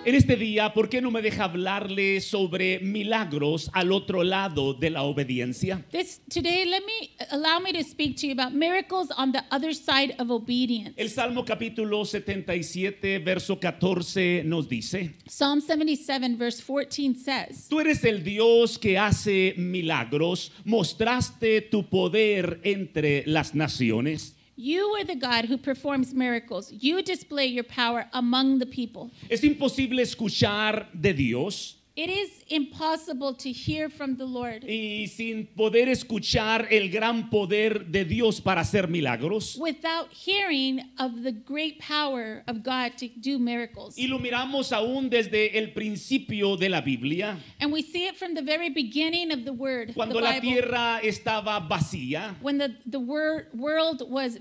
En este día, ¿por qué no me deja hablarle sobre milagros al otro lado de la obediencia? Today, allow me to speak to you about miracles on the other side of obedience. El Salmo capítulo 77, verso 14 nos dice: Psalm 77, verse 14 says, Tú eres el Dios que hace milagros, mostraste tu poder entre las naciones. You are the God who performs miracles. You display your power among the people. Es imposible escuchar de Dios It is impossible to hear from the Lord y sin poder escuchar el gran poder de Dios para hacer milagros. without hearing of the great power of God to do miracles. Y lo miramos aún desde el principio de la Biblia, And we see it from the very beginning of the Word, cuando the la Bible, tierra estaba vacía, when the world was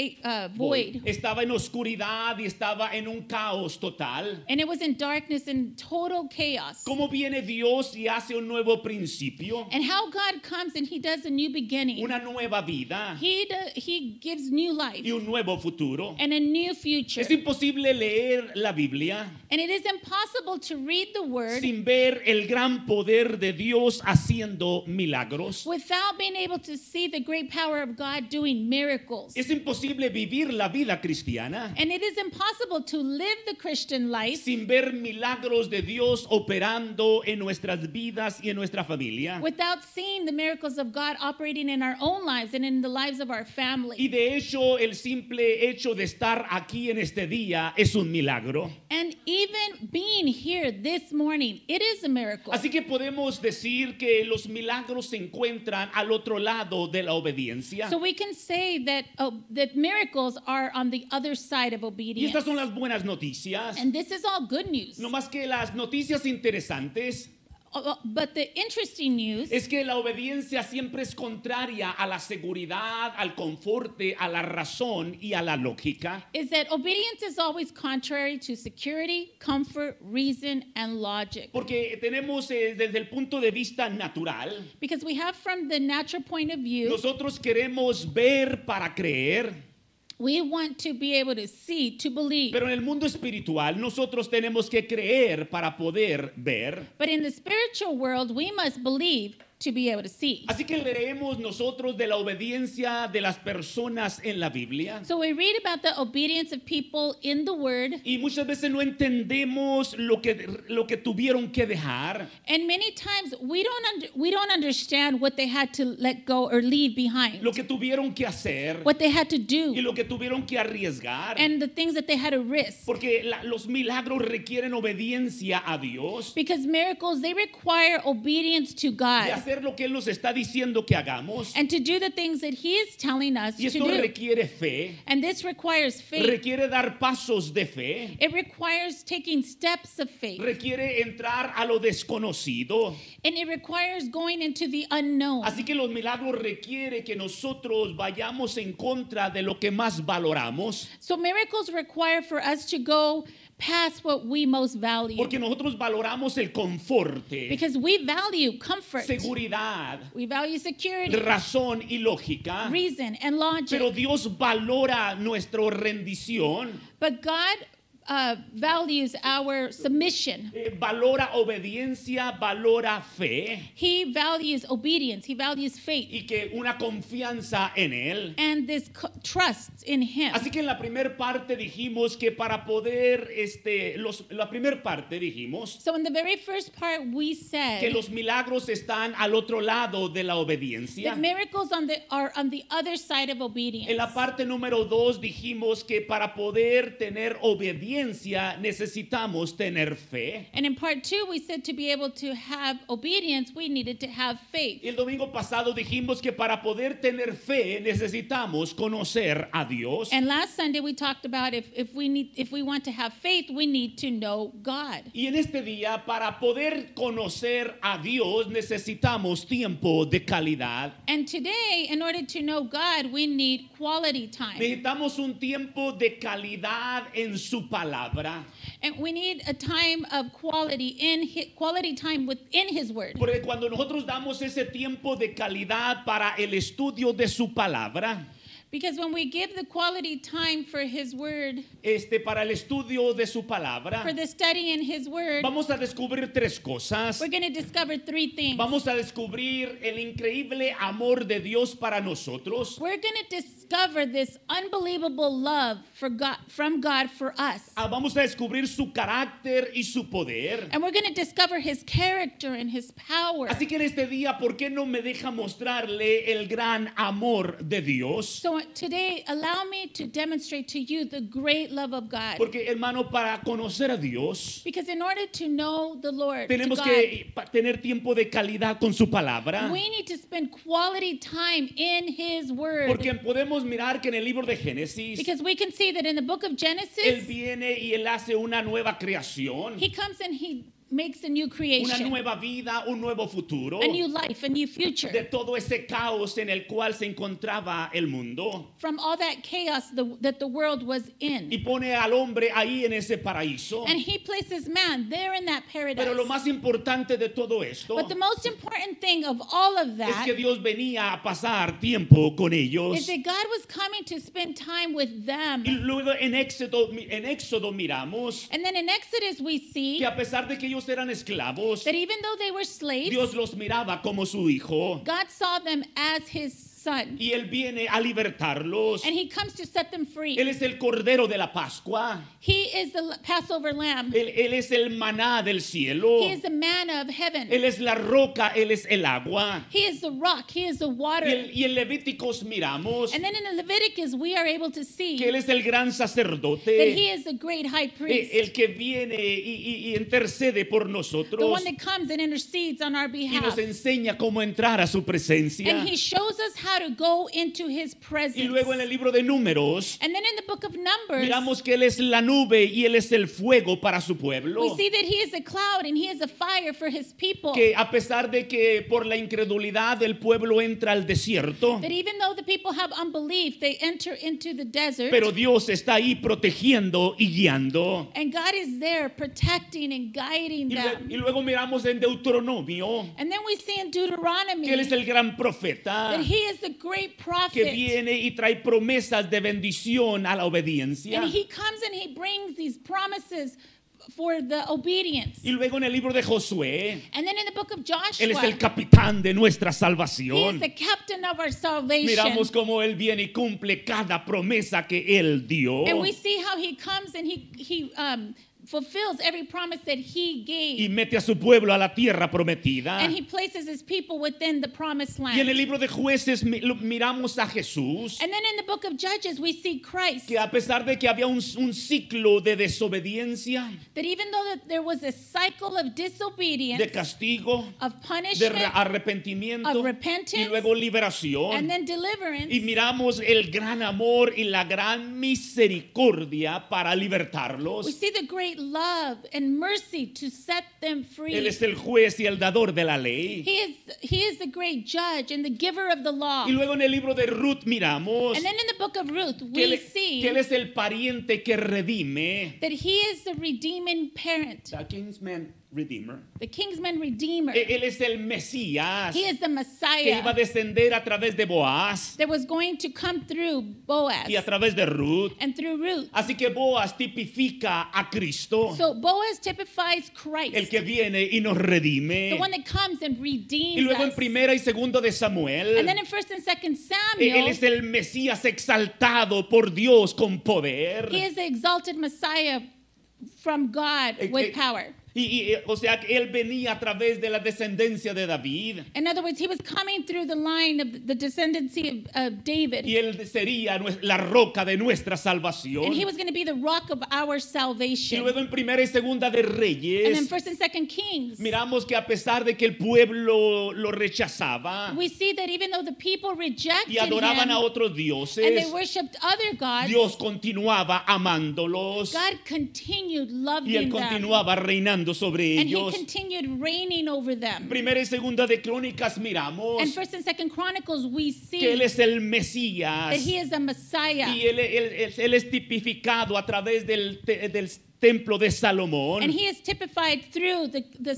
void, estaba en oscuridad y estaba en un caos total. and it was in darkness and total chaos. ¿Cómo viene Dios y hace un nuevo principio, And how God comes and He does a new beginning. una nueva vida He gives new life y un nuevo futuro? and a new future. Es imposible leer la Biblia And it is impossible to read the Word sin ver el gran poder de Dios haciendo milagros. without being able to see the great power of God doing miracles. Es imposible vivir la vida cristiana And it is impossible to live the Christian life sin ver milagros de Dios operando en nuestras vidas y en nuestra familia. without seeing the miracles of God operating in our own lives and in the lives of our Y family. de hecho, el simple hecho de estar aquí en este día es un milagro. And even being here this morning, it is a miracle. Así que podemos decir que los milagros se encuentran al otro lado de la obediencia. So we can say that miracles are on the other side of Y obedience. estas son las buenas noticias. And this is all good news. No más que las noticias interesantes But the interesting news es que la obediencia siempre es contraria a la seguridad, al conforte, a la razón y a la lógica. is that obedience is always contrary to security, comfort, reason, and logic. Porque tenemos desde el punto de vista natural, Because we have from the natural point of view, nosotros queremos ver para creer, we want to be able to see, to believe. pero en el mundo espiritual nosotros tenemos que creer para poder ver. But in the spiritual world, we must believe to be able to see. Así que leemos nosotros de la obediencia de las personas en la Biblia So we read about the obedience of people in the Word, y muchas veces no entendemos lo que tuvieron que dejar, and many times we don't understand what they had to let go or leave behind, lo que tuvieron que hacer what they had to y do, lo que tuvieron que arriesgar. and the things that they had to risk. Porque los milagros requieren obediencia a Dios, Because miracles, they require obedience to de God hacer lo que Él nos está diciendo que hagamos. and to do the things that He is telling us Y to esto do. requiere fe, And this requires faith. requiere dar pasos de fe, It requires taking steps of faith. requiere entrar a lo desconocido. And it requires going into the unknown. Así que los milagros requiere que nosotros vayamos en contra de lo que más valoramos, So miracles require for us to go past what we most value. porque nosotros valoramos el conforte, Because we value comfort. seguridad, We value security, razón y lógica. reason, and logic. Pero Dios valora nuestra rendición, But God values our submission. valora obediencia, valora fe He values obedience. He values faith. y que una confianza en Él. And this trust in Him. Así que en la primera parte dijimos que para poder, la primera parte dijimos So in the very first part, we que said los milagros están al otro lado de la obediencia. that miracles are on the other side of obedience. En la parte número 2 dijimos que para poder tener obediencia necesitamos tener fe. And in part 2, we said to be able to have obedience, we needed to have faith. Y el domingo pasado dijimos que para poder tener fe necesitamos conocer a Dios. And last Sunday, we talked about if we want to have faith, we need to know God. Y en este día, para poder conocer a Dios necesitamos tiempo de calidad. And today, in order to know God, we need quality time. Necesitamos un tiempo de calidad en su palabra. And we need a time of quality time within His Word. Porque cuando nosotros damos ese tiempo de calidad para el estudio de su palabra, Because when we give the quality time for His Word, para el estudio de su palabra, for the study in His Word, vamos a descubrir tres cosas. we're going to discover three things. Vamos a descubrir el increíble amor de Dios para nosotros. We're going to discover this unbelievable love from God for us. Vamos a descubrir su carácter y su poder. And we're going to discover His character and His power. Así que en este día, ¿por qué no me deja mostrarle el gran amor de Dios? So today, allow me to demonstrate to you the great love of God. Porque, hermano, para conocer a Dios, Because in order to know the Lord, tenemos to que tener tiempo de calidad con su palabra. God, we need to spend quality time in His Word. Porque podemos mirar que en el libro de Génesis, Because we can see that in the book of Él Genesis, viene y Él hace una nueva creación, He comes and He makes a new una creation, nueva vida, un nuevo futuro, a new life, a new de future. todo ese caos en el cual se encontraba el mundo. From all that chaos that the world was Y in. pone al hombre ahí en ese paraíso. And He places man there in that paradise. Pero lo más importante de todo esto But the most important thing of all of es que that Dios venía a pasar tiempo con ellos. is that God was coming to spend time with them. Y luego en Éxodo miramos And then in Exodus we see que a pesar de que ellos eran esclavos, that even though they were slaves, Dios los miraba como su hijo. God saw them as His son. Y Él viene a libertarlos. And He comes to set them free. Él es el Cordero de la Pascua. He is the Passover lamb. Él es el maná del cielo. He is the manna of heaven. Él es la roca, Él es el agua. He is the rock. He is the water. Y en Levíticos miramos And then in Leviticus, we are able to see que Él es el gran that sacerdote, He is the great high priest, el que viene y intercede por the nosotros one that comes and intercedes on our y nos behalf. enseña cómo entrar a su presencia. And He shows us how to go into His Y presence. luego en el libro de Números And then in the book of Numbers, miramos que Él es la nube y Él es el fuego para su pueblo. we see that He is a cloud and He is a fire for His people. Que a pesar de que por la incredulidad el pueblo entra al desierto, That even though the people have unbelief, they enter into the desert. pero Dios está ahí protegiendo y guiando. And God is there protecting and guiding them. Y luego miramos en Deuteronomio And then we see in Deuteronomy que Él es el gran profeta that He is the great que prophet. viene y trae promesas de bendición a la obediencia. And He comes and He brings these promises for the obedience. Y luego en el libro de Josué, And then in the book of Él es el Joshua, capitán de nuestra He is salvación. the captain of our salvation. Miramos cómo Él viene y cumple cada promesa que Él dio. And we see how He comes and He fulfills every promise that He Y gave. mete a su pueblo a la tierra prometida. And He places His people within the promised Y en el land. libro de Jueces miramos a Jesús, And then in the book of Judges, we see Christ. que a pesar de que había un ciclo de desobediencia, That even though that there was a cycle of disobedience, de castigo, of de punishment, arrepentimiento of repentance, y luego and liberación. then deliverance, Y miramos el gran amor y la gran misericordia para we libertarlos. see the great love and mercy to set them free. Él es el juez y el dador de la ley. He is the great judge and the giver of the law. Y luego en el libro de Ruth miramos And then in the book of Ruth, que we él, see que él es el pariente que redime. that He is the redeeming parent, The kinsman redeemer. the kingsman redeemer. Él es el Mesías He is the que iba a Messiah descender a través de Boaz that was going to come through Boaz y a través de Ruth. and through Ruth. Así que Boaz tipifica a Cristo, So Boaz typifies el Christ, que viene y nos redime. the one that comes and Y redeems luego en us. primera y segundo de Samuel, And then in 1st and 2nd él Samuel, es el Mesías exaltado por Dios con poder. He is the exalted Messiah from God with power. O sea, que él venía a través de la descendencia de David. In other words, He was coming through the line of the descendancy of David. Y él sería la roca de nuestra salvación. And He was going to be the rock of our Y salvation. luego en primera y segunda de And then Reyes, 1st and 2nd Kings, miramos que a pesar de que el pueblo lo rechazaba we see that even though the people rejected y adoraban a Him otros and they dioses, worshipped other gods, Dios continuaba amándolos God continued y él loving them. continuaba reinando sobre And He ellos. continued reigning over them. Primera y segunda de Crónicas miramos And 1st and 2nd Chronicles, we que él see es el that Mesías He is a Messiah. y él es tipificado a través del templo de Salomón And He is typified through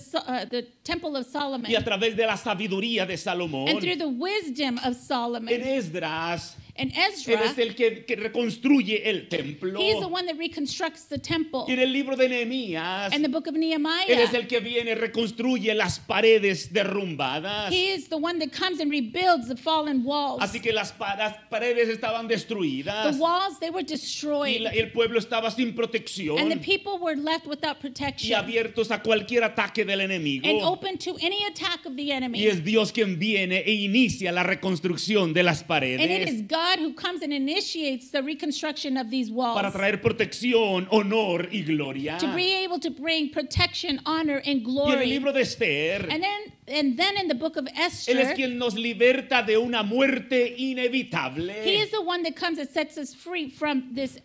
the temple of Solomon y a través de la sabiduría de and Salomón. through the wisdom of En Solomon. Esdras And Él Ezra, es el que reconstruye el templo. he is the one that reconstructs the temple. Y en el libro de Nehemías, In the book of Él es Nehemiah, el que viene y reconstruye las paredes derrumbadas. he is the one that comes and rebuilds the fallen walls. Así que las paredes estaban The destruidas walls, they were y destroyed. el pueblo estaba sin And the protección people were left without y protection abiertos a cualquier ataque del and enemigo. open to any attack of the Y enemy. es Dios quien viene e inicia la reconstrucción de las And it is paredes God who comes and initiates the reconstruction of these walls para traer protección, honor y gloria. to be able to bring protection, honor, and Y en el glory. libro de Esther, And then in the book of Él es Esther, quien nos liberta de una muerte inevitable. he is the one that comes and sets us free from this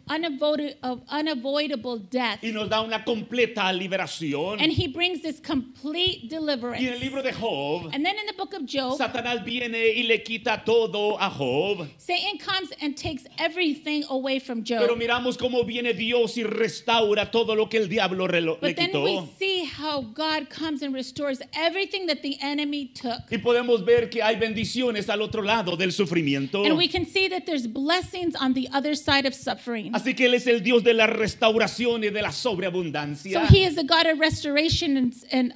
unavoidable death. Y nos da una completa liberación. And he brings this complete Y deliverance. en el libro de Job, And then in the book of Job, Satanás viene y le quita todo a Job. Satan comes and takes everything away from Pero Job. miramos cómo viene Dios y restaura todo lo que el diablo le But then we quitó. see how God comes and restores everything that the enemy took. Y podemos ver que hay bendiciones al otro lado del sufrimiento. And we can see that there's blessings on the other side of suffering. Así que Él es el Dios de la restauración y de la sobreabundancia. So he is the God of restoration and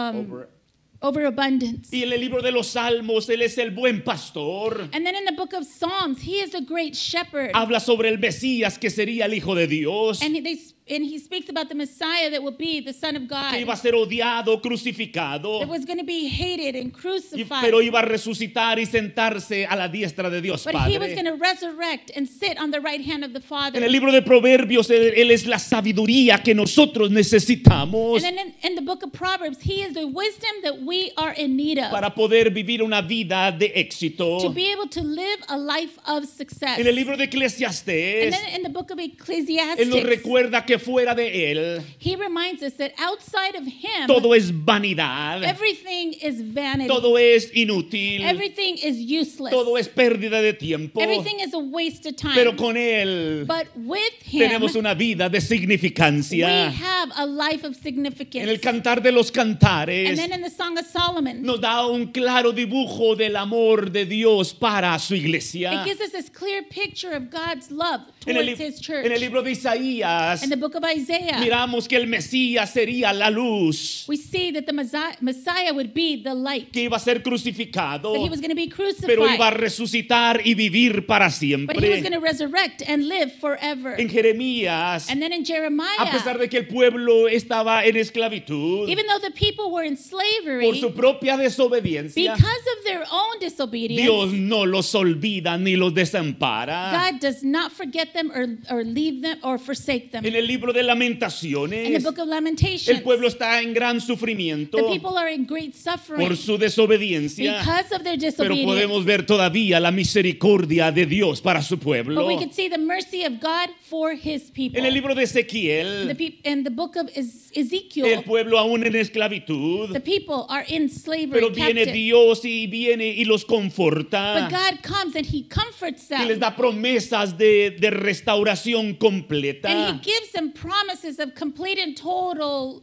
overabundance. Y en el libro de los Salmos, Él es el buen pastor. And then in the book of Psalms, he is a great shepherd. Habla sobre el Mesías que sería el Hijo de Dios, And he speaks about the Messiah that will be the Son of que iba God, a ser odiado, crucificado, that was going to be hated and crucified. pero iba a resucitar y sentarse a la diestra de Dios But he was Padre. going to resurrect and sit on the right hand of the Father. En el libro de Proverbios, Él es la sabiduría que nosotros necesitamos And then in the book of Proverbs, he is the wisdom that we are in need of para poder vivir una vida de to éxito. be able to live a life of success. En el libro de And Eclesiastés, then in the book of Él nos Ecclesiastes, recuerda que fuera de Él he reminds us that outside of him, todo es vanidad, everything is vanity. todo es inútil, Everything is useless. todo es pérdida de tiempo. Everything is a waste of time. Pero con Él But with him, tenemos una vida de we significancia. have a life of En significance. el Cantar de los And Cantares then in the Song of Solomon, nos da un claro dibujo del amor de Dios para su it iglesia. gives us this clear picture of God's love En towards his church. en el libro de Isaías In the book of Isaiah, miramos que el Mesías sería la luz we see that the Messiah would be the light, que iba a ser crucificado, that he was going to be pero iba a crucified, resucitar y vivir para but he was siempre. going to resurrect and live forever. En Jeremías, And then in a Jeremiah, pesar de que el pueblo estaba en esclavitud even though the people were in por slavery, su propia desobediencia, because of their own Dios disobedience, no los olvida ni los desampara. God does not forget them or leave them or forsake them. En el libro de In the Lamentaciones, book of el Lamentations, pueblo está en gran sufrimiento the people are in great suffering por su desobediencia, because of their pero podemos disobedience. ver todavía la misericordia de Dios para su pueblo. But we can see the mercy of God for his people. En el libro de Ezequiel, In the book of el Ezekiel, pueblo aún en esclavitud, the people are in slavery, pero viene captive. Dios y viene y los But conforta God comes and he comforts y les them. da promesas de restauración completa. And he gives them promises of complete and total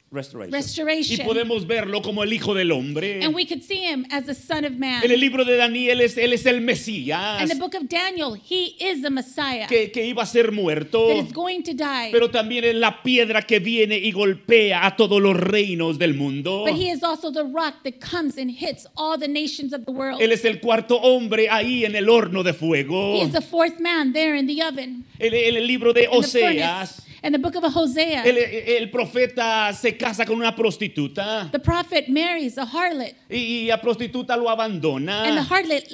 Y restoration. podemos verlo como el Hijo del Hombre. And we could see him as the Son of Man. En el libro de Daniel, Él es el In Mesías the book of Daniel, he is the Messiah que iba a ser muerto, that is going to die. pero también es la piedra que viene y golpea a todos los reinos del mundo. But he is also the rock that comes and hits all the nations of the world. Él es el cuarto hombre ahí en el horno de fuego. He is the fourth man there in the oven. En el libro de In the Oseas, furnace. In the book of Hosea, el profeta se casa con una prostituta the prophet marries a harlot, y la prostituta lo and the abandona harlot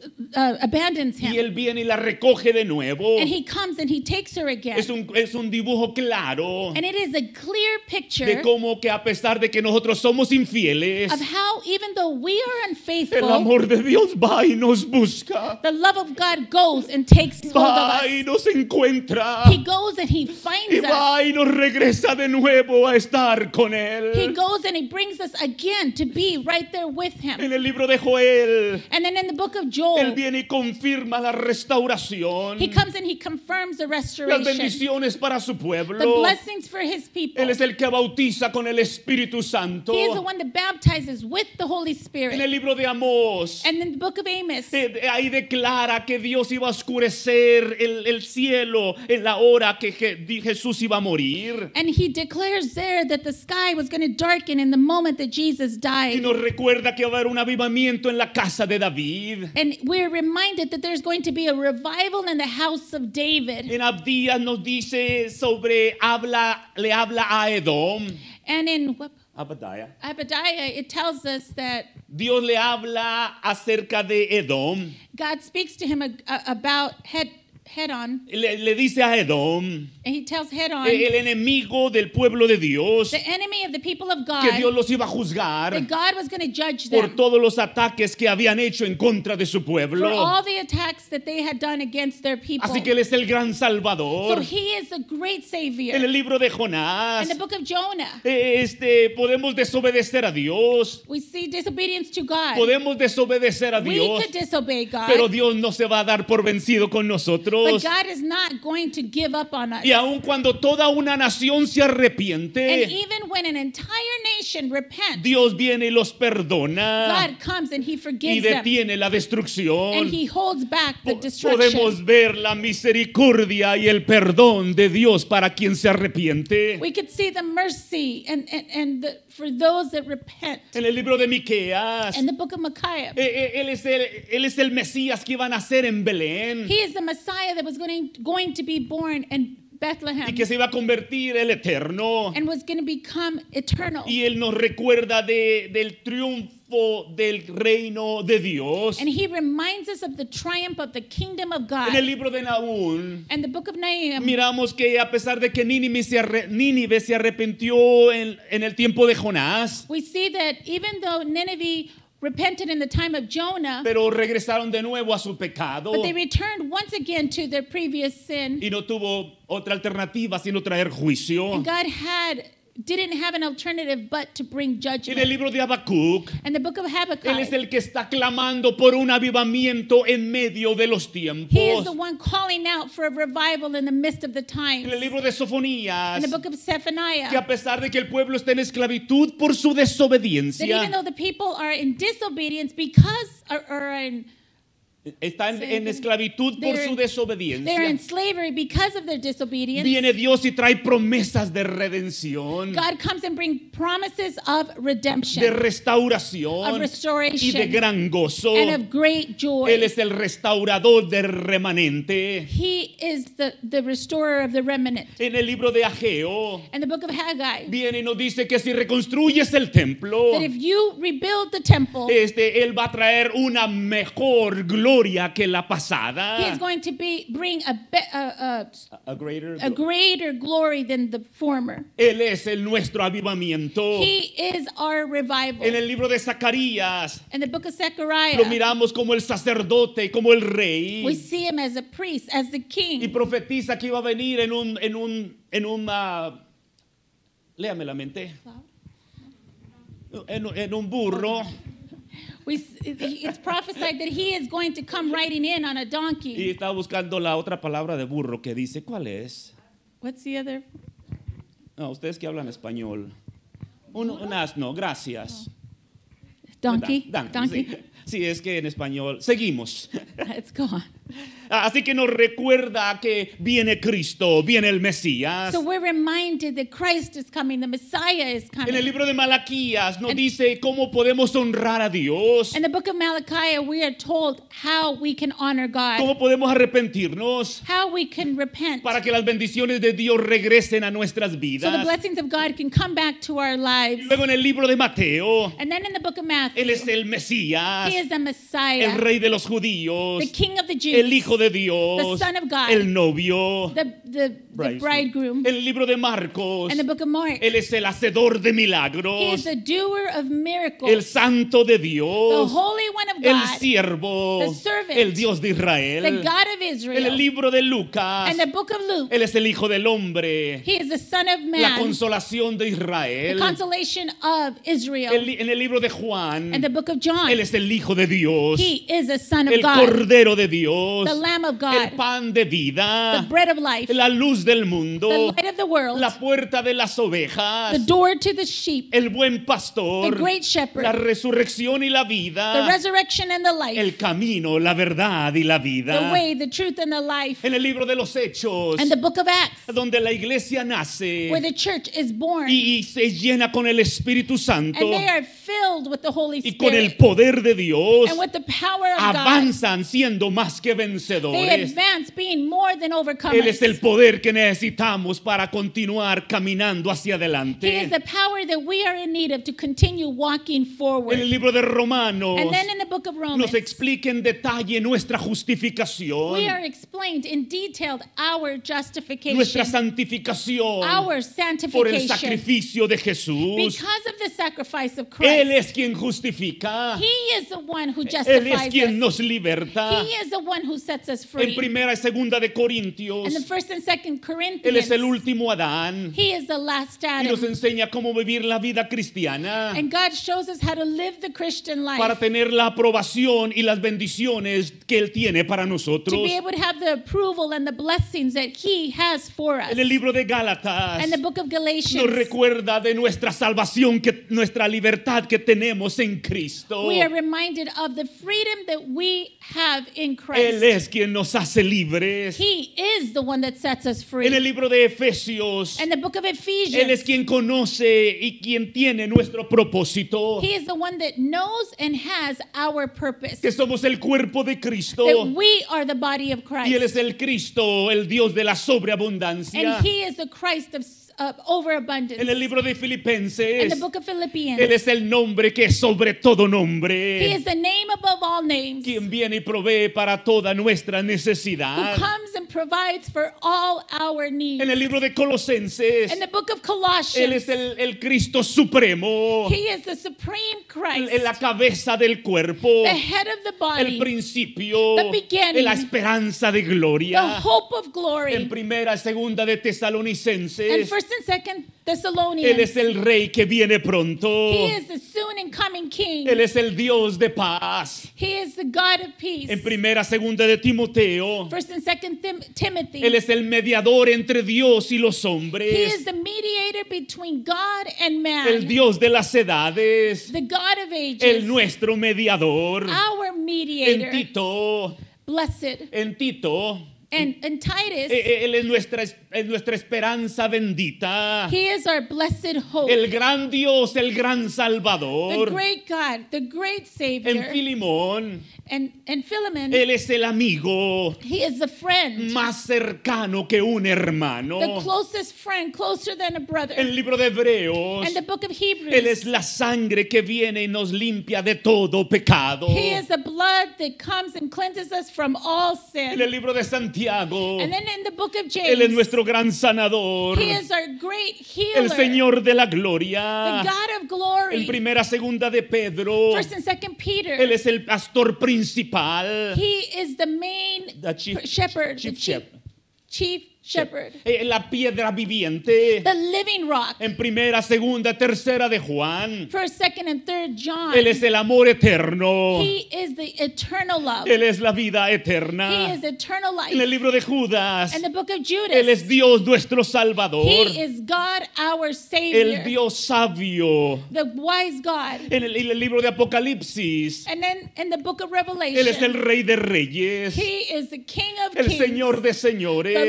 abandons y him. él viene y la recoge de nuevo. And he comes and he takes her again. Es un dibujo claro And it is a clear de picture cómo que a pesar de que nosotros somos infieles, of how even though we are el unfaithful, amor de Dios va y nos busca, the love of God goes and takes hold of va y us. nos encuentra He goes and he finds Y va y nos regresa de nuevo a estar con He Él. goes and he brings us again to be right there with him. En el libro de Joel, And then in the book of Él Joel, viene y confirma la restauración, he comes and he confirms the las restoration, bendiciones para su the pueblo. blessings for his people. Él es el que bautiza con el Espíritu Santo. He is the one that baptizes with the Holy En el Spirit. libro de Amós, And in the book of Amos, ahí declara que Dios iba a oscurecer el cielo en la hora que Jesús iba a morir. and he declares there that the sky was going to darken in the moment that Jesus Y died. nos recuerda que va a haber un avivamiento en la casa de David. And we're reminded that there's going to be a revival in the house of David. En Abdías nos dice le habla a Edom. And in Abadiah. Obadiah, it tells us that Dios le habla acerca de Edom. God speaks to him about head on, Le dice a Edom, and he tells head on, el enemigo del pueblo de Dios, the enemy of the people of que Dios God, los iba a juzgar that God was going to judge por them todos los ataques que habían hecho en contra de su for pueblo. all the attacks that they had done against their people. Así que Él es el gran So Salvador. he is a great Savior. En el libro de In Jonás, the book of Jonah, podemos desobedecer a Dios. we see disobedience to God. Podemos desobedecer a We Dios, could disobey God, pero Dios no se va a dar por vencido con but nosotros. God is not going to give up on us. Y aun cuando toda una nación se And arrepiente, even when an entire nation repents, Dios viene y los perdona God comes and he y forgives them. detiene la And destrucción. he holds back the destruction. Podemos ver la misericordia y el perdón de Dios para quien se arrepiente. We could see the mercy for those that repent. En el libro de Miqueas, In the book of Micaiah, él es el Mesías que iba a nacer en Belén he is the Messiah that was going to be born in Bethlehem y que se iba a convertir el Eterno. and was going to become eternal. Y Él nos recuerda del triunfo del reino de Dios. And he reminds us of the triumph of the kingdom of God. En el libro de Nahum, And the book of Nahum, miramos que a pesar de que Nínive se arrepintió en el tiempo de Jonás, we see that even though Nineveh repented in the time of Jonah, pero regresaron de nuevo a su pecado but they returned once again to their previous sin. y no tuvo otra alternativa sino traer juicio. And God didn't have an alternative but to bring En el judgment. libro de Habacuc, And the book of Él es Habakkuk, el que está clamando por un avivamiento en medio de los he is tiempos. the one calling out for a revival in the midst of the times. En el libro de Sofonías, In the book of que Zephaniah, a pesar de que el pueblo está en esclavitud por su that even desobediencia, though the people are in disobedience because, or están en esclavitud por su they're in desobediencia, slavery because of their disobedience, viene Dios y trae promesas de redención, God comes and brings promises of redemption, de restauración of restoration, y de gran gozo. and of great joy. Él es el restaurador del remanente. He is the restorer of the remnant. En el libro de Ageo, And the book of Haggai, viene y nos dice que si reconstruyes el templo, that if you rebuild the temple, Él va a traer una mejor gloria que la he is pasada. going to bring A greater a greater glory than the former. Él es nuestro avivamiento. He is our revival. En el libro de Zacarías, In the book of lo Zechariah, miramos como el sacerdote, como el rey. we see him as a priest, as the Y king. profetiza que iba a venir en un léame la mente. En un burro. It's prophesied that he is going to come riding in on a Y donkey. estaba buscando la otra palabra de burro que dice, ¿cuál es? What's the other? No, ustedes que hablan español. Un asno, gracias. Donkey? Donkey. Sí. Sí, es que en español. Seguimos. Let's go on. Así que nos recuerda que viene Cristo, viene el Mesías. So we're reminded that Christ is coming, the Messiah is En el coming. libro de Malaquías nos dice cómo podemos honrar a Dios, In the book of Malachi, we are told how we can honor God, cómo podemos arrepentirnos how we can repent, para que las bendiciones de Dios regresen a nuestras so the vidas. blessings of God can come back to our lives. Luego en el libro de Mateo, And then in the book of Matthew, Él es el Mesías, he is the el Messiah, rey de los judíos, the King of the el el Hijo de Dios, the Son of God, el novio. the bridegroom. En el libro de Marcos, In the book of Mark, Él es el hacedor de he milagros, is the doer of miracles, el santo de the Dios, Holy One of el God, siervo, the servant, el Dios de the Israel. God of En el Israel. libro de Lucas, And the book of Luke, Él es el Hijo del Hombre, he is the Son of la Man, consolación de the Israel. consolation of Israel. En el libro de Juan, And the book of John, Él es el Hijo de Dios, he is the Son of el God, Cordero de Dios, the Lamb of el God, pan de the vida, bread of life, la luz del the mundo, light of the world, la puerta de las ovejas, the door to the sheep, el buen the pastor, great shepherd, la resurrección y la the vida, resurrection and the life, el camino, la verdad y la the vida. way, the truth, and the life. En el libro de los Hechos, And the book of Acts, donde la iglesia nace where the church is born, y se llena con el Espíritu Santo and they are filled with the Holy y con el Spirit, poder de Dios, and with the power of God, avanzan siendo más que they vencedores. advance being more than Él overcomers. es el poder que necesitamos para continuar caminando hacia He is adelante. the power that we are in need of to continue walking En forward. el libro de Romanos And then in the book of Romans, nos explica en detalle nuestra justificación, we are explained in detail our justification, nuestra santificación our por el sanctification, sacrificio de Jesús. because of the sacrifice of Él Christ. es quien justifica. He is the one who Él es justifies quien us. nos liberta. He is the one who sets us En free. primera y segunda de Corintios, And in 1st and 2nd Él es el Corinthians, último Adán he is the last y nos Adam. enseña cómo vivir la vida cristiana And God shows us how to live the Christian para life, tener la aprobación y las bendiciones que Él tiene para to nosotros. be able to have the approval and the blessings that he has for us. En el libro de Gálatas And the book of nos Galatians, recuerda de nuestra salvación, nuestra libertad que tenemos en Cristo. we are reminded of the freedom that we have in Él Christ. es quien nos hace libres. He is the one that sets us En el free. libro de Efesios, And the book of Él es Ephesians, quien conoce y quien tiene nuestro propósito, he is the one that knows and has our purpose, que somos el cuerpo de Cristo that we are the body of y Él es Christ. el Cristo, el Dios de la sobreabundancia. And he is the Christ of overabundance. En el libro de In Filipenses, the book of Philippians, Él es el nombre que es sobre todo he nombre, is the name above all names, who quien viene y provee para toda nuestra necesidad. comes and provides for all our needs. En el libro de Colosenses, In the book of Él Colossians, es el Cristo supremo, he is the supreme Christ, la cabeza del cuerpo, the head of the el body, principio, the beginning, la esperanza de the gloria. hope of En glory. primera y segunda de And Tesalonicenses, 1st and 2nd Él Thessalonians, es el rey que viene pronto. he is the soon and coming King. Él es el Dios de paz. He is the God of peace. En primera, segunda de Timoteo, 1st and 2nd Timothy, Él es el mediador entre Dios y los he hombres, is the mediator between God and el man, Dios de las edades, the God of el ages, nuestro mediador. our mediator. En Blessed. Tito, And Titus, Él es nuestra esperanza bendita, he is our blessed hope. el gran Dios, el gran The Salvador. great God, the great En Savior. Filimón, And Philemon, Él es el amigo he is the friend, más cercano que un hermano. the closest friend, closer than a brother. En el libro de Hebreos, And the book of Él es Hebrews, la sangre que viene y nos limpia de todo pecado. he is the blood that comes and cleanses us from all En el sin. libro de Santiago, And then in the book of Él es James, nuestro gran sanador, he is our great el healer, Señor de la the gloria. God of En glory. primera, segunda de Pedro, 1st and 2nd Él Peter, es el pastor principal, he is the main the chief shepherd, the chief shepherd. chief shepherd, La piedra viviente. the living rock. En primera, segunda, tercera de Juan, 1st, 2nd, and 3rd John, Él es el amor eterno. he is the eternal love. Él es la vida He eterna. is eternal En el life. libro de Judas, And the book of Él es Judas, Dios nuestro Salvador, he is God our el Savior, Dios sabio. the wise God. En el libro de Apocalipsis, And then in the book of Él es el Revelation, Rey de Reyes, he is the King of el Kings, Señor de the señores, Lord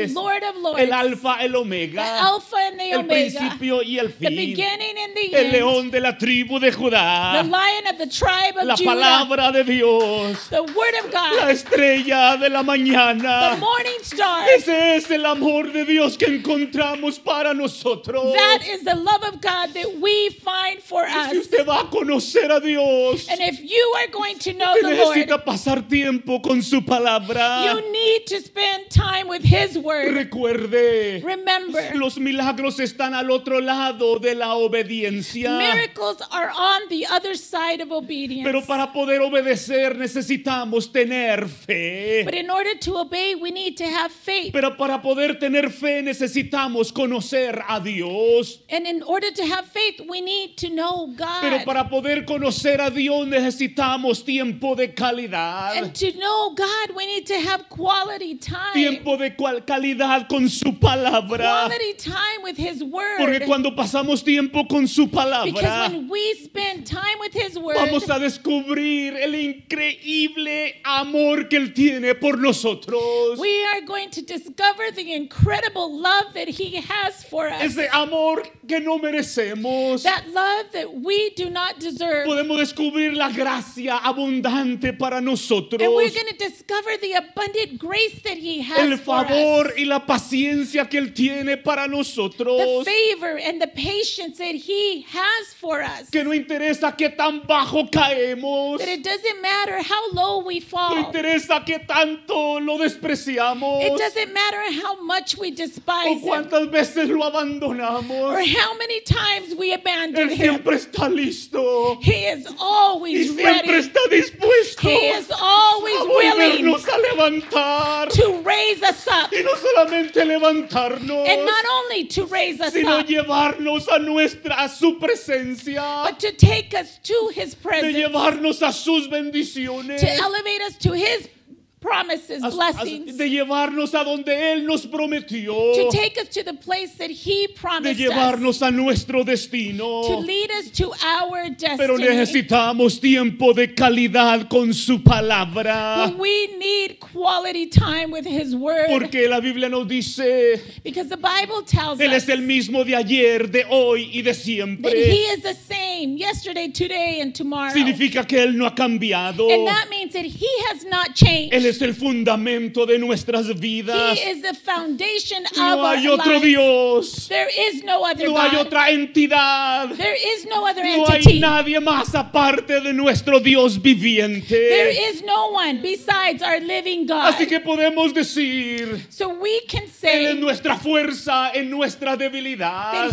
of Lords, el alfa, el the omega, Alpha and the el Omega, principio y el the fin, beginning and the el end, león de la tribu de the Judá, Lion of the tribe of la Judah, palabra de Dios, the Word of la God, estrella de la the mañana. morning star. Ese es el amor de Dios que encontramos para nosotros. That is the love of God that we find for Si us. usted va a conocer a Dios, And if you are going to know usted the Lord, necesita pasar tiempo con su palabra. you need to spend time with His Word. Recuerde, Remember, los milagros están al otro lado de la obediencia. miracles are on the other side of obedience. Pero para poder obedecer necesitamos tener fe. But in order to obey, we need to have faith. Pero para poder tener fe necesitamos conocer a Dios. And in order to have faith, we need to know Pero God. para poder conocer a Dios necesitamos tiempo de calidad. And to know God, we need to have quality time. Tiempo de calidad con su palabra. Quality time with His Porque Word. cuando pasamos tiempo con su Because palabra, when we spend time with His Word, vamos a descubrir el increíble amor que Él tiene por nosotros. we are going to discover the incredible love that He has for us. Ese amor que no merecemos. That love that we do not deserve. Podemos descubrir la gracia abundante para nosotros. And we're going to discover the abundant grace that He has El for favor us. y la paciencia que Él tiene para The nosotros. favor and the patience that He has for us. Que no interesa qué tan bajo caemos. That it doesn't matter how low we No fall. interesa qué tanto lo despreciamos. It doesn't matter how much we O despise Him. cuántas veces lo abandonamos. Or how many times we abandon Él Him. siempre está listo. He is Y always siempre ready. está dispuesto He is always a willing volvernos a levantar. to raise us up. Y no solamente levantarnos, And not only to raise us sino up, llevarnos a su presencia, but to take us to His de presence, llevarnos a sus bendiciones, to elevate us to His promises, blessings, de llevarnos a donde Él nos prometió, to take us to the place that He de promised us, llevarnos a nuestro to destino. lead us to our Pero destiny. necesitamos tiempo de calidad con su palabra. But we need quality time with His Word. Porque la Biblia nos dice, Because the Bible tells Él us es el mismo de ayer, de hoy y de that He siempre. is the same yesterday, today, and tomorrow. Significa que Él no ha cambiado. And that means that He has not changed. Él es el fundamento de nuestras vidas. He is the foundation of No our hay otro lives. Dios. There is no other No hay God. otra entidad. There is no other No hay entity. nadie más aparte de nuestro Dios There viviente. is no one besides our living God. Así que podemos decir, So we can Él es say nuestra fuerza en nuestra debilidad. that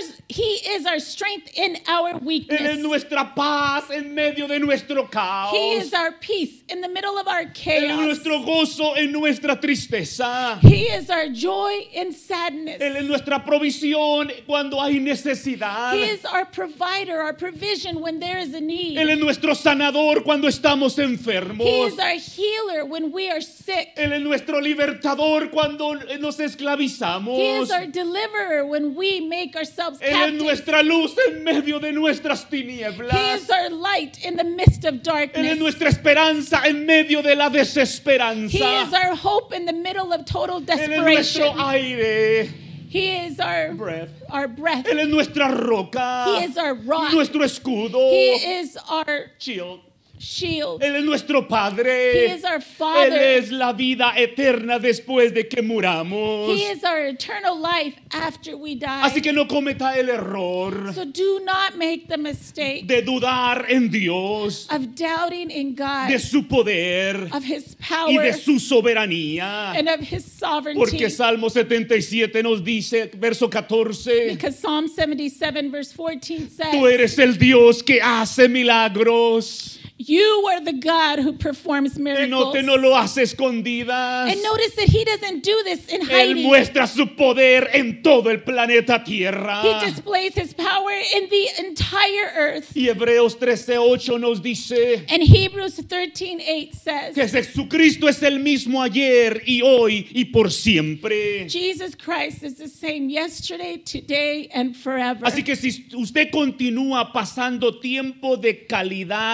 He is our strength in our Él es weakness. nuestra paz en medio de nuestro He caos. is our peace in the middle of our Él es chaos. nuestro gozo en nuestra tristeza. He is our joy in sadness. Él es nuestra provisión cuando hay necesidad. He is our provider, our provision when there is a need. Él es nuestro sanador cuando estamos He enfermos. is our healer when we are sick. Él es nuestro libertador cuando nos He esclavizamos. is our deliverer when we make ourselves Él es captive. nuestra luz en medio de nuestras He tinieblas. is our light in the midst of Él es darkness. nuestra esperanza en medio de la He desesperanza. is our hope in the middle of total Él es nuestro desperation. aire. He is our breath. Él es nuestra roca. He is our rock. Nuestro escudo. He is our Shield. shield. Él es nuestro He Padre. is our Él Father. es la vida eterna después de que muramos. He is our eternal life after we Así die. que no cometa el error So do not make the mistake de dudar en Dios, of doubting in God, de su poder of His y power, de su soberanía. and of His sovereignty. Porque Salmo 77 nos dice, verso 14, Because Psalm 77 verse 14 tú says, eres el Dios que hace milagros you are the God who performs y miracles. no lo hace escondidas. And notice that He doesn't do this in Él hiding. muestra su poder en todo el planeta Tierra. He displays His power in the entire earth. Y Hebreos 13:8 nos dice And Hebrews 13:8 says, que Jesucristo es el mismo ayer y hoy y por siempre. Jesus Christ is the same yesterday, today, and forever. Así que si usted continúa pasando tiempo de calidad para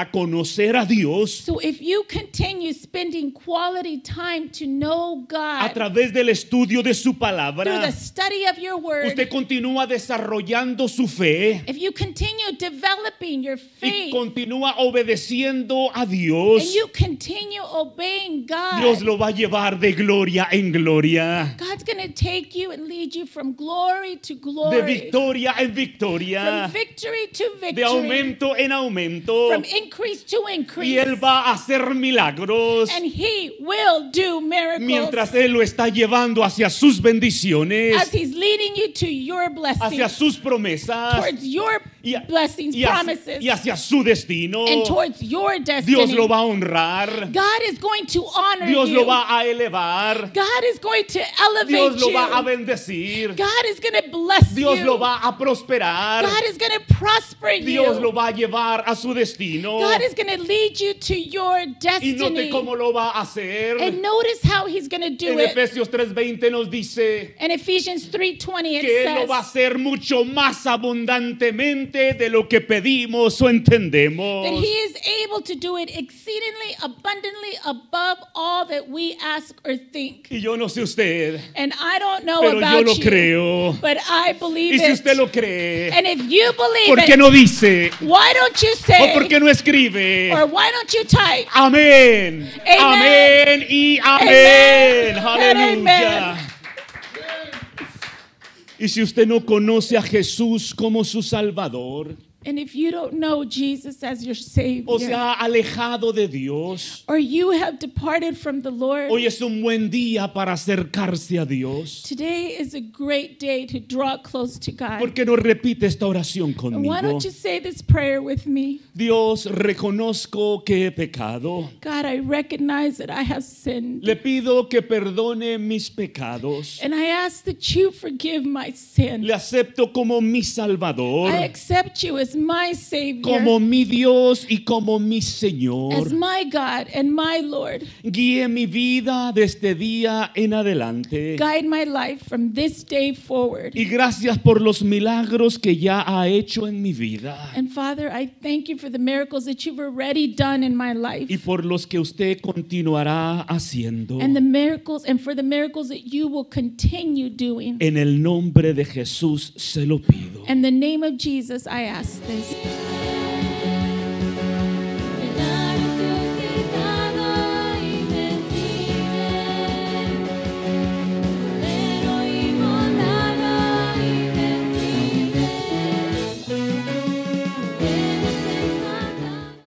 para conocer a Dios So if you continue spending quality time to know a God través del estudio de su through palabra, the study of your word, usted continúa desarrollando su fe if you continue developing your y faith continúa obedeciendo a Dios, and you continue obeying Dios God, lo va a llevar de gloria en gloria, God's going to take you and lead you from glory to de glory, victoria en from victoria, victory to de victory, aumento en aumento, from increase to y increase. Él va a hacer milagros And He will do miracles mientras Él lo está llevando hacia sus bendiciones, as He's leading you to your hacia blessings, sus promesas towards your y, blessings, y hacia, promises, y hacia su destino. and towards your Dios destiny. lo va a honrar, God is going to honor Dios you. lo va a elevar, God is going to Dios elevate lo va a you. bendecir, God is going to bless Dios you. lo va a prosperar, God is going to prosper Dios lo you. va a llevar a su destino. God is going to lead you to your Y note destiny. cómo lo va a hacer. And notice how He's going to do En it. Efesios 3:20 nos dice In Ephesians 3:20 que it Él lo va a says hacer mucho más abundantemente de lo que pedimos o entendemos. that He is able to do it exceedingly abundantly above all that we ask or think. Y yo no sé usted, And I don't know pero yo about lo you, creo. but I believe Y si it. usted lo cree, And if you believe ¿por qué it, no dice? why don't you ¿O say, por qué no escribe? or why don't you type? Amén. Amén y amén. Aleluya. Y si usted no conoce a Jesús como su Salvador, And if you don't know Jesus as your Savior, o se ha alejado de Dios, or you have departed from the Lord, hoy es un buen día para acercarse a Dios. today is a great day to draw close to God. ¿Por qué no repite esta oración And conmigo? why don't you say this prayer with me? Dios, reconozco que he pecado. God, I recognize that I have sinned. Le pido que perdone mis pecados. And I ask that you forgive my sin. Le acepto como mi Salvador, I accept you as my Savior, como mi Dios y como mi Señor. as my God and my Lord. Guíe mi vida de este día en adelante. Guide my life from this day forward. Y gracias por los milagros que ya ha hecho en mi vida. And Father, I thank you for the miracles that you've already done in my life. Y por los que usted continuará haciendo. And the miracles, and for the miracles that you will continue doing. En el nombre de Jesús se lo pido. In the name of Jesus, I ask this.